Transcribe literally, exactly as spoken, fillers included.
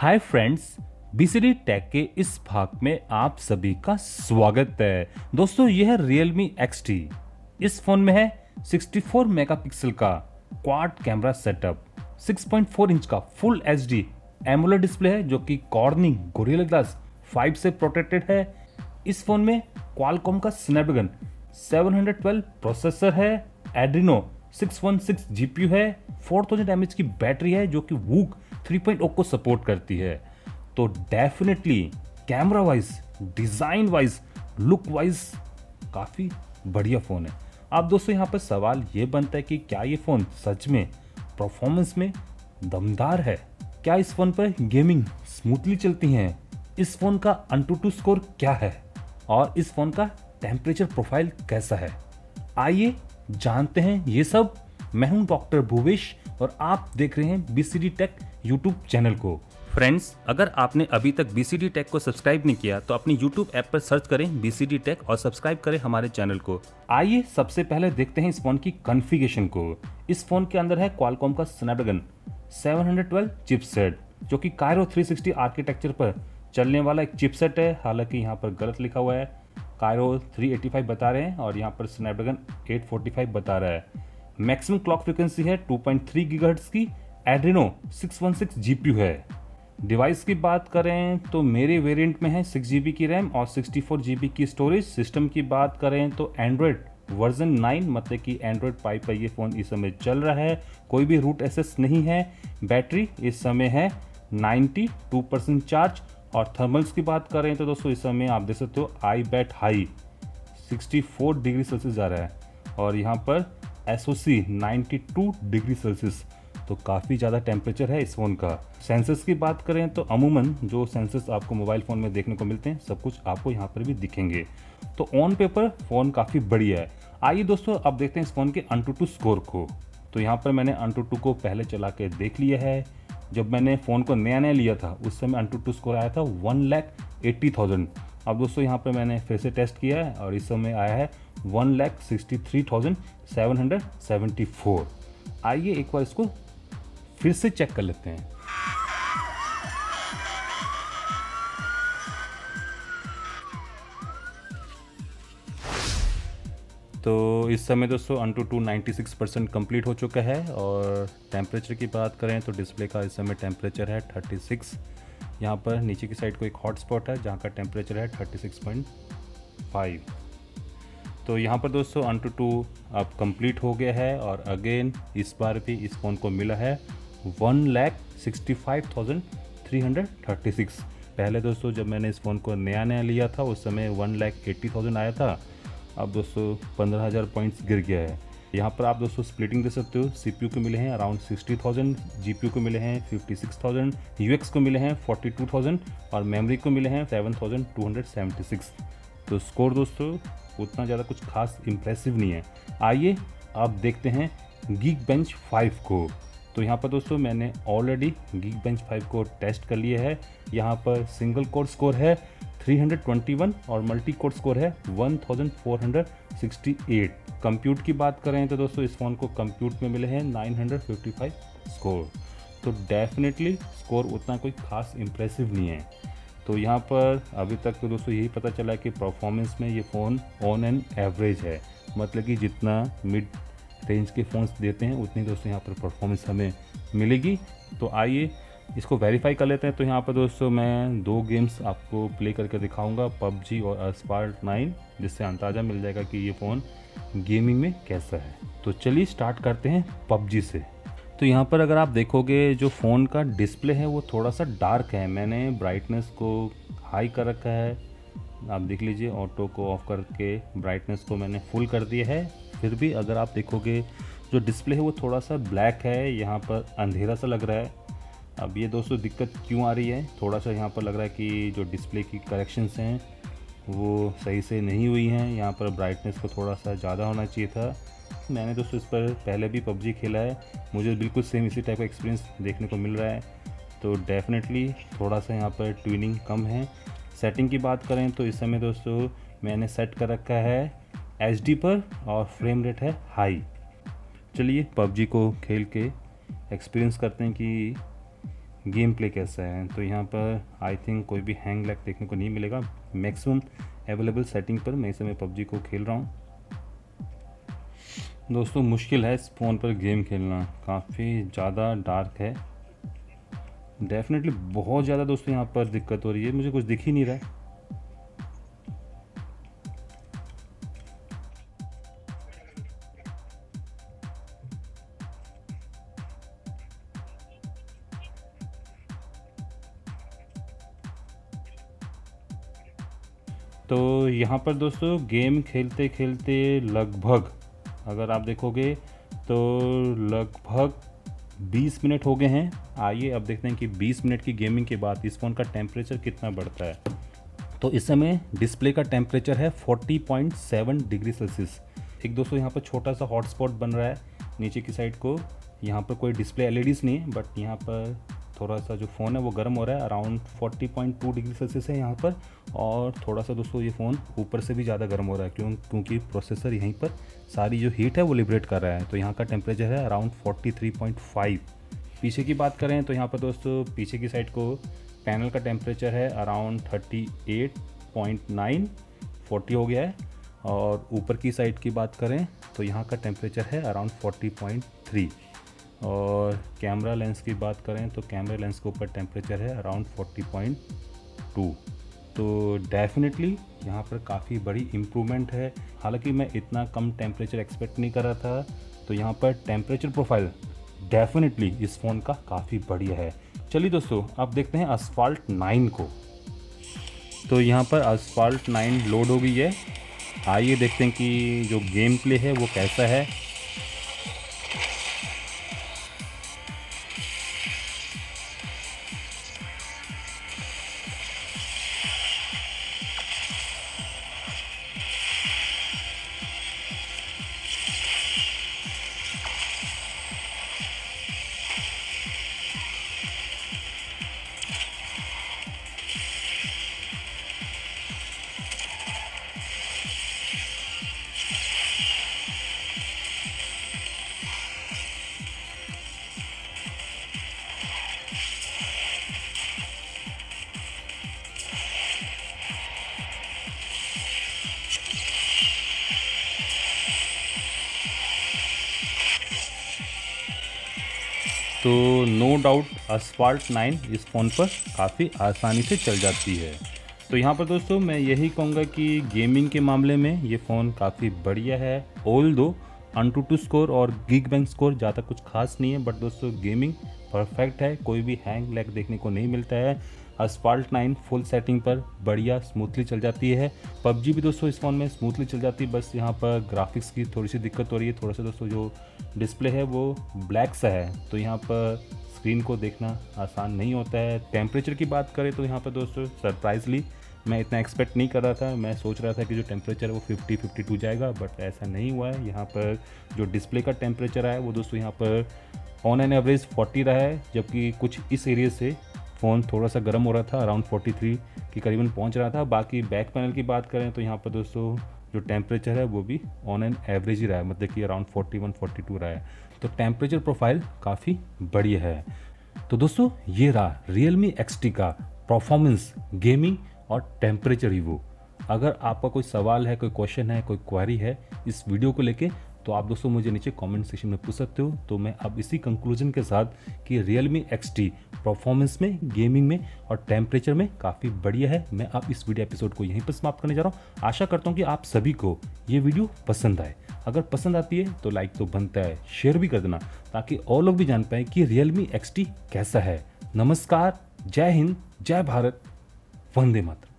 Hi friends, BCD take के इस भाग में आप सभी का स्वागत है। दोस्तों यह है Realme एक्स टी। इस फोन में है चौंसठ मेगापिक्सल का क्वाड कैमरा सेटअप, छह पॉइंट चार इंच का full H D AMOLED display है जो कि कॉर्निंग गोरिल्ला ग्लास फाइव से प्रोटेक्टेड है। इस फोन में क्वालकॉम का स्नैपड्रैगन सेवन ट्वेल्व प्रोसेसर है, Adreno six one six GPU है, फोर थाउज़ेंड एमएच की बैटरी है जो कि वूक थ्री पॉइंट ज़ीरो को सपोर्ट करती है। तो definitely camera wise, design wise, look wise काफी बढ़िया फोन है। अब दोस्तों यहाँ पर सवाल ये बनता है कि क्या ये फोन सच में परफॉर्मेंस में दमदार है? क्या इस फोन पर गेमिंग स्मूथली चलती है? इस फोन का अंटूटू स्कोर क्या है और इस फोन का टेम्परेचर प्रोफाइल कैसा है? आइए जानते हैं ये सब। मैं हूं डॉक्टर भूवेश और आप देख रहे हैं बीसीडी टेक यूट्यूब चैनल को। फ्रेंड्स, अगर आपने अभी तक बीसीडी टेक को सब्सक्राइब नहीं किया तो अपनी यूट्यूब ऐप पर सर्च करें बीसीडी टेक और सब्सक्राइब करें हमारे चैनल को। आइए सबसे पहले देखते हैं इस फोन की कॉन्फ़िगरेशन को। इस फोन के अंदर है क्वालकॉम का स्नैपड्रैगन सेवन ट्वेल्व चिपसेट जो कि कायरो थ्री सिक्सटी आर्किटेक्चर पर चलने वाला एक चिपसेट है। हालांकि यहाँ पर गलत लिखा हुआ है, कायरो थ्री एटी फाइव बता रहे हैं और यहाँ पर स्नैपड्रैगन एट फोर्टी फाइव बता रहा है। मैक्सिमम क्लॉक फ्रीक्वेंसी है टू पॉइंट थ्री गीगाहर्ट्ज़ की, Adreno six one six GPU है। डिवाइस की बात करें तो मेरे वेरिएंट में है सिक्स जीबी की रैम और सिक्सटी फोर जीबी की स्टोरेज। सिस्टम की बात करें तो एंड्रॉयड वर्जन नाइन मतलब कि एंड्रॉयड फाइव पर ये फ़ोन इस समय चल रहा है। कोई भी रूट एक्सेस नहीं है। बैटरी इस समय है नाइन्टी टू परसेंट चार्ज। और थर्मल्स की बात करें तो दोस्तों इस समय आप देख सकते हो I bet high sixty four degree Celsius जा रहा है और यहाँ पर SoC ninety two degree Celsius, तो काफ़ी ज़्यादा टेम्परेचर है इस फ़ोन का। सेंसर्स की बात करें तो अमूमन जो सेंसर्स आपको मोबाइल फ़ोन में देखने को मिलते हैं सब कुछ आपको यहाँ पर भी दिखेंगे। तो ऑन पेपर फ़ोन काफ़ी बढ़िया है। आइए दोस्तों अब देखते हैं इस फ़ोन के अंटूटू स्कोर को। तो यहाँ पर मैंने अंटूटू को पहले चला के देख लिया है। जब मैंने फ़ोन को नया नया लिया था उस समय अंटूटू स्कोर आया था वन लैख एट्टी थाउजेंड। अब दोस्तों यहाँ पर मैंने फिर से टेस्ट किया है और इस समय आया है one lakh sixty three thousand seven hundred seventy four. आइए एक बार इसको फिर से चेक कर लेते हैं। तो इस समय दोस्तों AnTuTu ninety six percent complete हो चुका है और टेम्परेचर की बात करें तो डिस्प्ले का इस समय टेम्परेचर है थर्टी सिक्स। यहाँ पर नीचे की साइड को एक हॉट स्पॉट है जहाँ का टेम्परेचर है थर्टी सिक्स पॉइंट फाइव। तो यहाँ पर दोस्तों अंटूटू अब कंप्लीट हो गया है और अगेन इस बार भी इस फ़ोन को मिला है one lakh sixty five thousand three hundred thirty six. पहले दोस्तों जब मैंने इस फ़ोन को नया नया लिया था उस समय वन लैख एट्टी थाउजेंड आया था। अब दोस्तों पंद्रह हज़ार पॉइंट्स गिर गया है। यहाँ पर आप दोस्तों स्प्लिटिंग दे सकते हो। सीपीयू को मिले हैं अराउंड सिक्सटी थाउजेंड, जीपीयू को मिले हैं फिफ्टी सिक्स थाउजेंड, यूएक्स को मिले हैं फोर्टी टू थाउजेंड और मेमोरी को मिले हैं seven thousand two hundred seventy six. तो स्कोर दोस्तों उतना ज़्यादा कुछ खास इम्प्रेसिव नहीं है। आइए अब देखते हैं Geekbench फाइव को। तो यहाँ पर दोस्तों मैंने ऑलरेडी Geekbench फाइव को टेस्ट कर लिया है। यहाँ पर सिंगल कोर स्कोर है थ्री हंड्रेड ट्वेंटी वन और मल्टी कोर स्कोर है one thousand four hundred sixty eight. Compute की बात करें तो दोस्तों इस फ़ोन को कंप्यूट में मिले हैं nine hundred fifty five score. तो डेफिनेटली स्कोर उतना कोई खास इम्प्रेसिव नहीं है। तो यहाँ पर अभी तक तो दोस्तों यही पता चला कि परफॉर्मेंस में ये फ़ोन ऑन एन एवरेज है, मतलब कि जितना मिड रेंज के फ़ोन्स देते हैं उतनी दोस्तों यहाँ पर परफॉर्मेंस हमें मिलेगी। तो आइए इसको वेरीफाई कर लेते हैं। तो यहाँ पर दोस्तों मैं दो गेम्स आपको प्ले करके दिखाऊंगा, पबजी और अस्पाल्ट नाइन, जिससे अंदाज़ा मिल जाएगा कि ये फ़ोन गेमिंग में कैसा है। तो चलिए स्टार्ट करते हैं पबजी से। तो यहाँ पर अगर आप देखोगे जो फ़ोन का डिस्प्ले है वो थोड़ा सा डार्क है। मैंने ब्राइटनेस को हाई कर रखा है, आप देख लीजिए। ऑटो को ऑफ करके ब्राइटनेस को मैंने फुल कर दिया है। फिर भी अगर आप देखोगे जो डिस्प्ले है वो थोड़ा सा ब्लैक है, यहाँ पर अंधेरा सा लग रहा है। अब ये दोस्तों दिक्कत क्यों आ रही है, थोड़ा सा यहाँ पर लग रहा है कि जो डिस्प्ले की करेक्शंस हैं वो सही से नहीं हुई हैं। यहाँ पर ब्राइटनेस को थोड़ा सा ज़्यादा होना चाहिए था। मैंने दोस्तों इस पर पहले भी पबजी खेला है, मुझे बिल्कुल सेम इसी टाइप का एक्सपीरियंस देखने को मिल रहा है। तो डेफिनेटली थोड़ा सा यहाँ पर ट्यूनिंग कम है। सेटिंग की बात करें तो इस समय दोस्तों मैंने सेट कर रखा है एच डी पर और फ्रेम रेट है हाई। चलिए पबजी को खेल के एक्सपीरियंस करते हैं कि गेम प्ले कैसा है। तो यहाँ पर आई थिंक कोई भी हैंग लैग देखने को नहीं मिलेगा। मैक्सिमम अवेलेबल सेटिंग पर मैं इस समय पबजी को खेल रहा हूँ। दोस्तों मुश्किल है इस फ़ोन पर गेम खेलना, काफ़ी ज़्यादा डार्क है, डेफिनेटली बहुत ज़्यादा दोस्तों यहाँ पर दिक्कत हो रही है, मुझे कुछ दिख ही नहीं रहा है। तो यहाँ पर दोस्तों गेम खेलते खेलते लगभग अगर आप देखोगे तो लगभग बीस मिनट हो गए हैं। आइए अब देखते हैं कि बीस मिनट की गेमिंग के बाद इस फ़ोन का टेम्परेचर कितना बढ़ता है। तो इस समय डिस्प्ले का टेम्परेचर है चालीस पॉइंट सात डिग्री सेल्सियस। एक दोस्तों यहाँ पर छोटा सा हॉटस्पॉट बन रहा है नीचे की साइड को। यहाँ पर कोई डिस्प्ले एलईडीज़ नहीं है, बट यहाँ पर थोड़ा सा जो फ़ोन है वो गर्म हो रहा है। अराउंड चालीस पॉइंट दो डिग्री सेल्सियस है यहाँ पर, और थोड़ा सा दोस्तों ये फ़ोन ऊपर से भी ज़्यादा गर्म हो रहा है, क्यों क्योंकि प्रोसेसर यहीं पर सारी जो हीट है वो लिबरेट कर रहा है। तो यहाँ का टेम्परेचर है अराउंड तैंतालीस पॉइंट पाँच। पीछे की बात करें तो यहाँ पर दोस्तों पीछे की साइड को पैनल का टेम्परेचर है अराउंड अड़तीस पॉइंट नौ, चालीस हो गया है। और ऊपर की साइड की बात करें तो यहाँ का टेम्परेचर है अराउंड चालीस पॉइंट तीन। और कैमरा लेंस की बात करें तो कैमरा लेंस के ऊपर टेम्परेचर है अराउंड चालीस पॉइंट दो। तो डेफिनेटली यहाँ पर काफ़ी बड़ी इम्प्रूवमेंट है। हालांकि मैं इतना कम टेम्परेचर एक्सपेक्ट नहीं कर रहा था। तो यहाँ पर टेम्परेचर प्रोफाइल डेफिनेटली इस फ़ोन का काफ़ी बढ़िया है। चलिए दोस्तों अब देखते हैं असफाल्ट नाइन को। तो यहाँ पर असफाल्ट नाइन लोड हो गई है। आइए देखते हैं कि जो गेम प्ले है वो कैसा है। तो नो डाउट असफाल्ट नाइन इस फ़ोन पर काफ़ी आसानी से चल जाती है। तो यहाँ पर दोस्तों मैं यही कहूँगा कि गेमिंग के मामले में ये फ़ोन काफ़ी बढ़िया है। ऑल दो अनटूटू स्कोर और गीकबेंच स्कोर ज़्यादा कुछ खास नहीं है, बट दोस्तों गेमिंग परफेक्ट है, कोई भी हैंग लैग देखने को नहीं मिलता है। असफाल्ट नाइन फुल सेटिंग पर बढ़िया स्मूथली चल जाती है। पबजी भी दोस्तों इस फ़ोन में स्मूथली चल जाती है, बस यहाँ पर ग्राफिक्स की थोड़ी सी दिक्कत हो रही है। थोड़ा सा दोस्तों जो डिस्प्ले है वो ब्लैक सा है, तो यहाँ पर स्क्रीन को देखना आसान नहीं होता है। टेम्परेचर की बात करें तो यहाँ पर दोस्तों सरप्राइजली मैं इतना एक्सपेक्ट नहीं कर रहा था। मैं सोच रहा था कि जो टेम्परेचर है वो फिफ्टी फिफ्टी टू जाएगा, बट ऐसा नहीं हुआ है। यहाँ पर जो डिस्प्ले का टेम्परेचर है वो दोस्तों यहाँ पर ऑन एन एवरेज चालीस रहा है, जबकि कुछ इस एरिया से फ़ोन थोड़ा सा गर्म हो रहा था, अराउंड तैंतालीस के करीबन पहुंच रहा था। बाकी बैक पैनल की बात करें तो यहाँ पर दोस्तों जो टेम्परेचर है वो भी ऑन एन एवरेज ही रहा है, मतलब कि अराउंड इकतालीस बयालीस रहा है। तो टेम्परेचर प्रोफाइल काफ़ी बढ़िया है। तो दोस्तों ये रहा Realme एक्स टी का परफॉर्मेंस, गेमिंग और टेम्परेचर रिव्यू। अगर आपका कोई सवाल है, कोई क्वेश्चन है, कोई क्वेरी है इस वीडियो को लेके, तो आप दोस्तों मुझे नीचे कमेंट सेक्शन में पूछ सकते हो। तो मैं अब इसी कंक्लूजन के साथ कि Realme एक्स टी परफॉर्मेंस में, गेमिंग में और टेम्परेचर में काफ़ी बढ़िया है, मैं अब इस वीडियो एपिसोड को यहीं पर समाप्त करने जा रहा हूँ। आशा करता हूँ कि आप सभी को ये वीडियो पसंद आए। अगर पसंद आती है तो लाइक तो बनता है, शेयर भी कर देना ताकि और लोग भी जान पाए कि Realme एक्स टी कैसा है। नमस्कार, जय हिंद, जय भारत, वंदे मातरम।